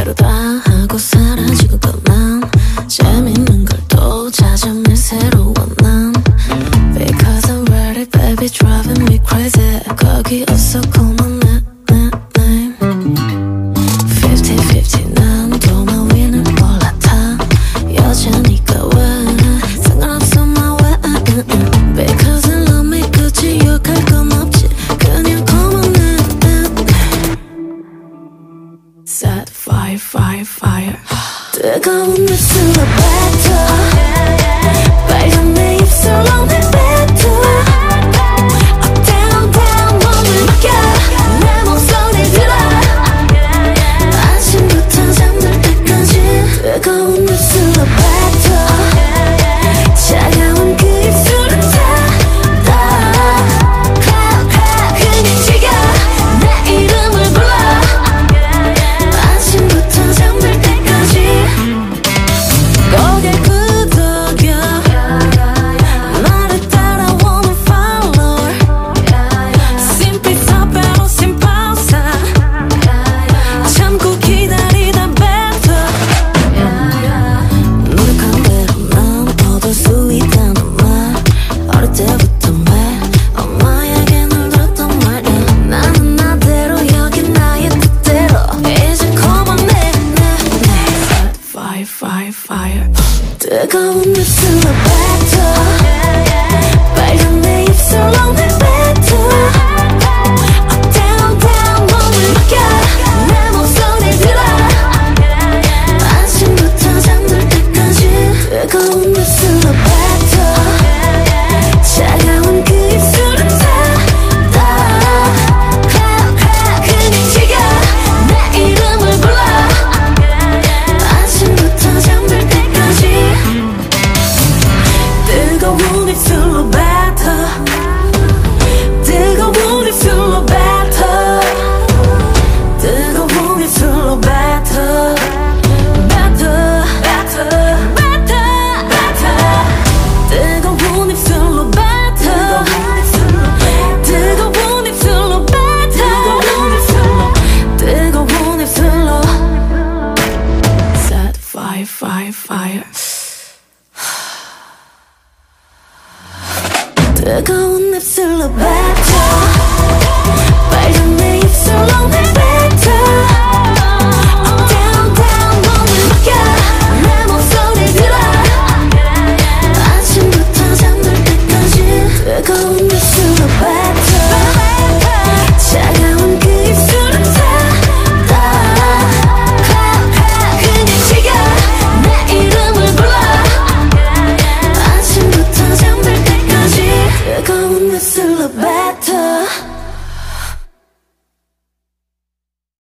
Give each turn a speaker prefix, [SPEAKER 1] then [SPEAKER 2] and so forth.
[SPEAKER 1] 대로 다 하고 사라지고 떠난 재밌는 걸 또 찾아내 새로운 난 Because I'm ready baby driving me crazy 거기 없어 call my name 50-50 난 도마 위는 올라타 여자니까 왜 상관없어 my way Because I love me 굳이 욕할 건 없지 그냥 call my name Set fire fire fire 뜨거운 입술로 뱉어 빨간 내 입술로 내 뱉어 Up down down 몸을 맡겨 내 목소리 들어 아침부터 잠들 때까지 뜨거운 입술로 뱉어 차가운 그 입술을 닫아 그냥 지겨 내 이름을 불러 아침부터 잠들 때까지 고개 끄덕여 나를 따라 wanna follow Sin pizza pero sin pausa 참고 기다리다 뱉어 노력한 대로 난 얻을 수 있다는 말 어릴 때부터 매 엄마에게 늘 들었던 말이야 나는 나대로 여긴 나의 뜻대로 이제 call my name Fire fire fire 뜨거운 입술로 뱉어 빨간 내 입술로 내 뱉어 Up down down 몸을 맡겨 내 목소리 들어 아침부터 잠들 때까지 뜨거운 입술로 뱉어 차가운 그 입술을 닫아 그냥 지겨 내 이름을 불러 아침부터 잠들 때까지 뜨거운 입술로 뱉어 뜨거운 입술로 뱉어 뜨거운 입술로 뱉어 뜨거운 입술로 뱉어 뜨거운 입술로 뱉어 뜨거운 입술로 Set fire fire fire 뜨거운 입술로 뱉어 빨간 내 입술로 내 뱉어 Up down down 몸을 맡겨 내 목소리 들어 아침부터 잠들 때까지 뜨거운 입술로 뱉어 차가운 그 입술을 닫아 그냥 지겨 내 이름을 불러 아침부터 잠들 때까지 뜨거운 입술